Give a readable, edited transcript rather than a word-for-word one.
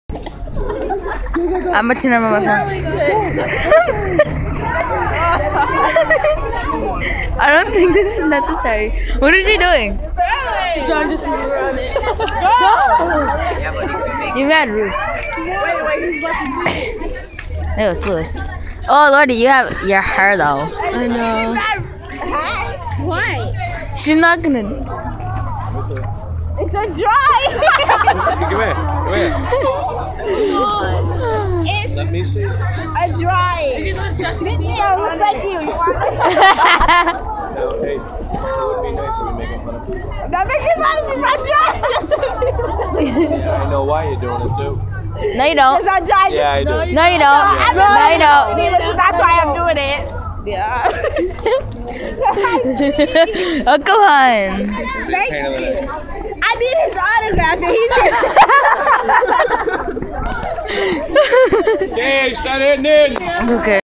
I'm gonna turn on my phone. I don't think this is necessary. What is she doing? John just run it. You're mad rude. Wait, he's about to see it. It was Lewis. Oh Lordy, you have your hair though. I know. Why? She's not gonna. It's a dry. Come here. It's Let me see. a dry. It was just me. Yeah, it looks like you. No, hey. It would be nice if we make fun of people. Not making fun of me. My dry. Yeah, I know why you're doing it too. No, you don't. Because I dry. Yeah, I do. No, you don't. No, you don't. That's why I'm doing it. Yeah. Oh, come on. Thank you. I need his autograph. And he's Okay, start hitting in. Okay.